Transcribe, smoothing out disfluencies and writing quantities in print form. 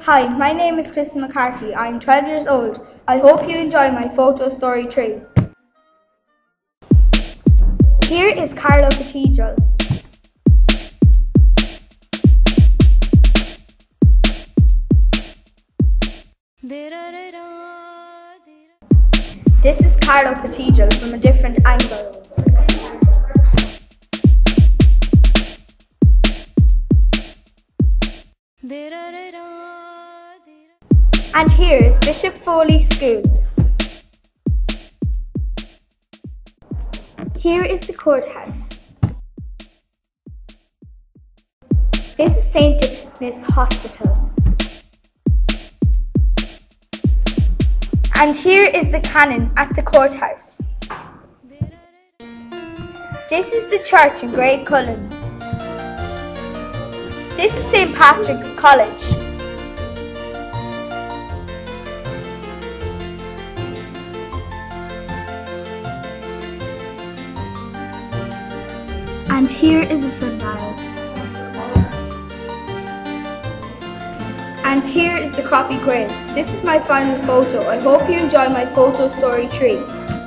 Hi, my name is Crystal McCarthy. I am 12 years old. I hope you enjoy my photo story tree. Here is Carlow Cathedral. This is Carlow Cathedral from a different angle. And here is Bishop Foley School. Here is the courthouse. This is St. Dickness Hospital. And here is the cannon at the courthouse. This is the church in Great Cullen. This is St. Patrick's College. And here is a sundial. And here is the Croppy Graves. This is my final photo. I hope you enjoy my photo story tree.